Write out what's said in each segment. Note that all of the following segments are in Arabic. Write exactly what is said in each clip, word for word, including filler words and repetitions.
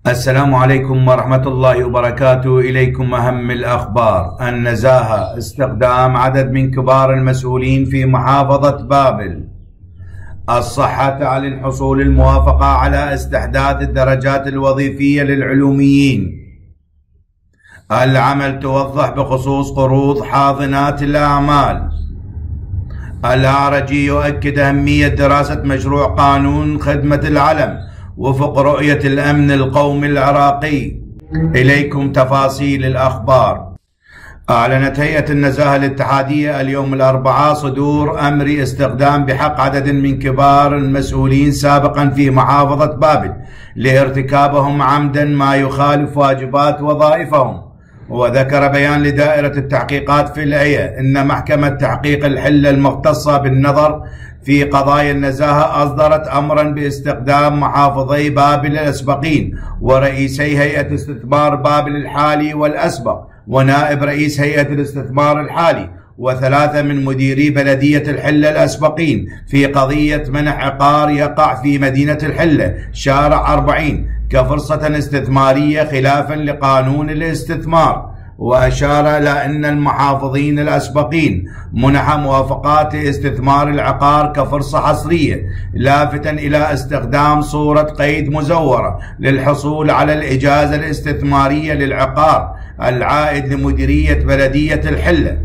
السلام عليكم ورحمة الله وبركاته. إليكم أهم الأخبار. النزاهة: استخدام عدد من كبار المسؤولين في محافظة بابل. الصحة: تعلن حصول الموافقة على استحداث الدرجات الوظيفية للعلوميين. العمل: توضح بخصوص قروض حاضنات الأعمال. الأعرجي يؤكد أهمية دراسة مشروع قانون خدمة العلم وفق رؤية الأمن القومي العراقي. إليكم تفاصيل الأخبار. أعلنت هيئة النزاهة الاتحادية اليوم الأربعاء صدور أمر استخدام بحق عدد من كبار المسؤولين سابقا في محافظة بابل لارتكابهم عمدا ما يخالف واجبات وظائفهم. وذكر بيان لدائرة التحقيقات في الهيئة أن محكمة تحقيق الحلة المختصة بالنظر في قضايا النزاهة أصدرت أمرا باستخدام محافظي بابل الأسبقين ورئيسي هيئة استثمار بابل الحالي والأسبق ونائب رئيس هيئة الاستثمار الحالي وثلاثة من مديري بلدية الحلة الأسبقين في قضية منح عقار يقع في مدينة الحلة شارع أربعين كفرصة استثمارية خلافا لقانون الاستثمار. وأشار إلى أن المحافظين الأسبقين منح موافقات استثمار العقار كفرصة حصرية، لافتا إلى استخدام صورة قيد مزورة للحصول على الإجازة الاستثمارية للعقار العائد لمديرية بلدية الحلة،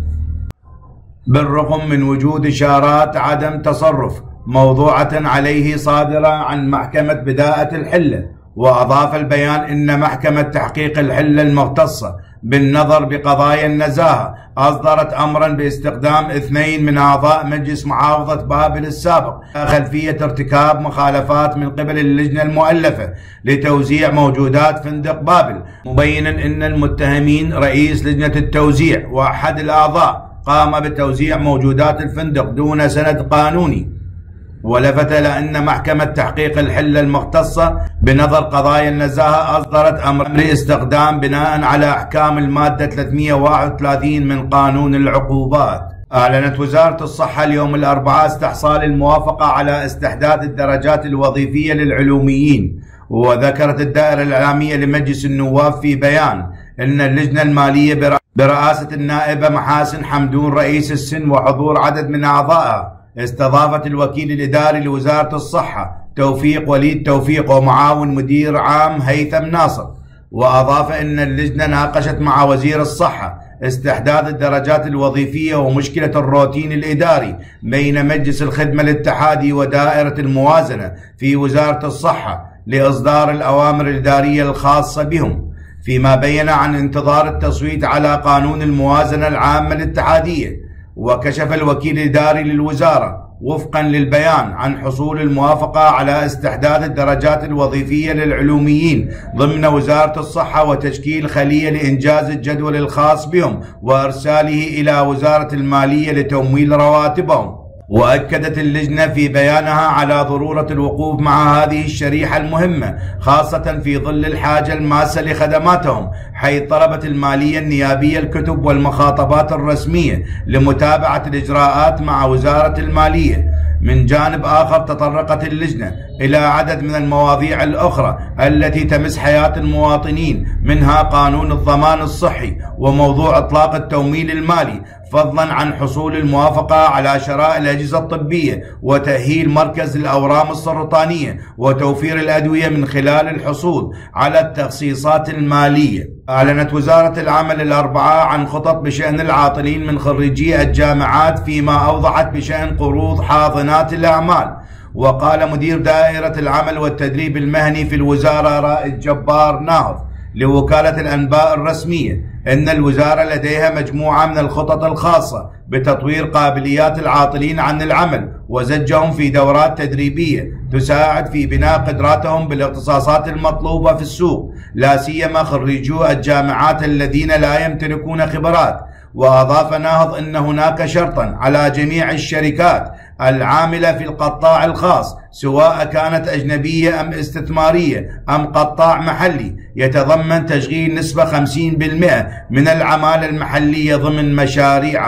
بالرغم من وجود إشارات عدم تصرف موضوعة عليه صادرة عن محكمة بداءة الحلة. وأضاف البيان أن محكمة تحقيق الحلة المختصة بالنظر بقضايا النزاهة أصدرت أمرا باستخدام اثنين من أعضاء مجلس محافظة بابل السابق خلفية ارتكاب مخالفات من قبل اللجنة المؤلفة لتوزيع موجودات فندق بابل، مبينا أن المتهمين رئيس لجنة التوزيع وأحد الأعضاء قام بتوزيع موجودات الفندق دون سند قانوني. ولفت لأن محكمة تحقيق الحلة المختصة بنظر قضايا النزاهة أصدرت أمر استخدام بناء على أحكام المادة ثلاثمئة وواحد وثلاثين من قانون العقوبات. أعلنت وزارة الصحة اليوم الأربعاء استحصال الموافقة على استحداث الدرجات الوظيفية للعلوميين. وذكرت الدائرة الإعلامية لمجلس النواب في بيان أن اللجنة المالية برئاسة النائبة محاسن حمدون رئيس السن وحضور عدد من أعضائها استضافت الوكيل الإداري لوزارة الصحة توفيق وليد توفيق ومعاون مدير عام هيثم ناصر. وأضاف أن اللجنة ناقشت مع وزير الصحة استحداث الدرجات الوظيفية ومشكلة الروتين الإداري بين مجلس الخدمة الاتحادي ودائرة الموازنة في وزارة الصحة لإصدار الأوامر الإدارية الخاصة بهم، فيما بين عن انتظار التصويت على قانون الموازنة العامة الاتحادية. وكشف الوكيل الإداري للوزارة وفقا للبيان عن حصول الموافقة على استحداث الدرجات الوظيفية للعلوميين ضمن وزارة الصحة وتشكيل خلية لإنجاز الجدول الخاص بهم وإرساله إلى وزارة المالية لتمويل رواتبهم. وأكدت اللجنة في بيانها على ضرورة الوقوف مع هذه الشريحة المهمة خاصة في ظل الحاجة الماسة لخدماتهم، حيث طلبت المالية النيابية الكتب والمخاطبات الرسمية لمتابعة الإجراءات مع وزارة المالية. من جانب آخر تطرقت اللجنة إلى عدد من المواضيع الأخرى التي تمس حياة المواطنين، منها قانون الضمان الصحي وموضوع إطلاق التمويل المالي، فضلا عن حصول الموافقة على شراء الأجهزة الطبية وتأهيل مركز الأورام السرطانية وتوفير الأدوية من خلال الحصول على التخصيصات المالية. أعلنت وزارة العمل الأربعاء عن خطط بشأن العاطلين من خريجي الجامعات، فيما أوضحت بشأن قروض حاضنات الأعمال. وقال مدير دائرة العمل والتدريب المهني في الوزارة رائد جبار ناهض لوكالة الأنباء الرسمية أن الوزارة لديها مجموعة من الخطط الخاصة بتطوير قابليات العاطلين عن العمل وزجهم في دورات تدريبية تساعد في بناء قدراتهم بالاختصاصات المطلوبة في السوق، لا سيما خريجو الجامعات الذين لا يمتلكون خبرات. وأضاف ناهض أن هناك شرطا على جميع الشركات العاملة في القطاع الخاص سواء كانت أجنبية أم استثمارية أم قطاع محلي يتضمن تشغيل نسبة خمسين بالمئة من العمالة المحلية ضمن مشاريعها.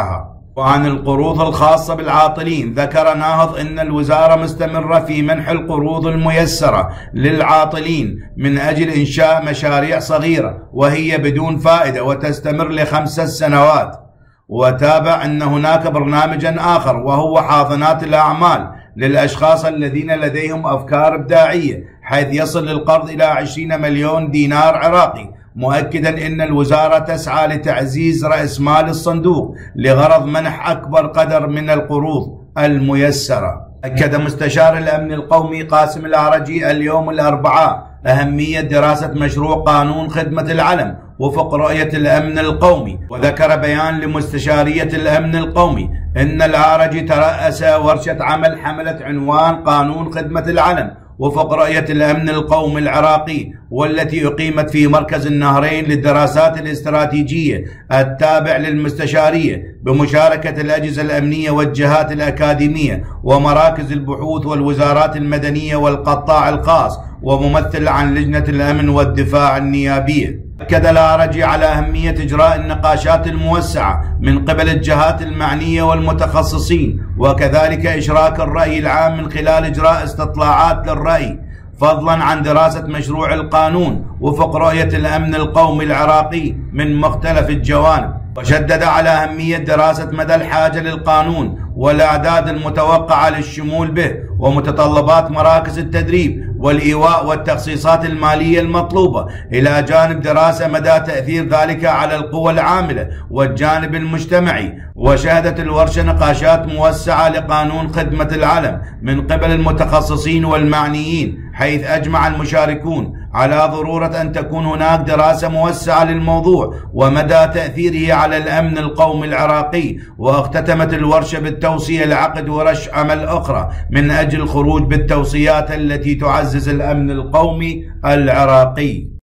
وعن القروض الخاصة بالعاطلين ذكر ناهض أن الوزارة مستمرة في منح القروض الميسرة للعاطلين من أجل إنشاء مشاريع صغيرة وهي بدون فائدة وتستمر لخمس سنوات. وتابع أن هناك برنامجا آخر وهو حاضنات الأعمال للأشخاص الذين لديهم أفكار إبداعية، حيث يصل القرض إلى عشرين مليون دينار عراقي، مؤكدا أن الوزارة تسعى لتعزيز رأس مال الصندوق لغرض منح أكبر قدر من القروض الميسرة. أكد مستشار الأمن القومي قاسم العرجي اليوم الأربعاء أهمية دراسة مشروع قانون خدمة العلم وفق رؤية الأمن القومي، وذكر بيان لمستشارية الأمن القومي أن العرجي ترأس ورشة عمل حملت عنوان قانون خدمة العلم وفق رؤية الأمن القومي العراقي، والتي أقيمت في مركز النهرين للدراسات الاستراتيجية التابع للمستشارية بمشاركة الأجهزة الأمنية والجهات الأكاديمية ومراكز البحوث والوزارات المدنية والقطاع الخاص وممثل عن لجنة الأمن والدفاع النيابية. أكد العرجي على أهمية إجراء النقاشات الموسعة من قبل الجهات المعنية والمتخصصين، وكذلك إشراك الرأي العام من خلال إجراء استطلاعات للرأي، فضلا عن دراسة مشروع القانون وفق رؤية الأمن القومي العراقي من مختلف الجوانب. وشدد على أهمية دراسة مدى الحاجة للقانون والأعداد المتوقعة للشمول به ومتطلبات مراكز التدريب والإيواء والتخصيصات المالية المطلوبة، إلى جانب دراسة مدى تأثير ذلك على القوى العاملة والجانب المجتمعي. وشهدت الورشة نقاشات موسعة لقانون خدمة العلم من قبل المتخصصين والمعنيين، حيث أجمع المشاركون على ضرورة أن تكون هناك دراسة موسعة للموضوع ومدى تأثيره على الأمن القومي العراقي. واختتمت الورشة بالتوصية لعقد ورش عمل أخرى من أجل الخروج بالتوصيات التي تعزز الأمن القومي العراقي.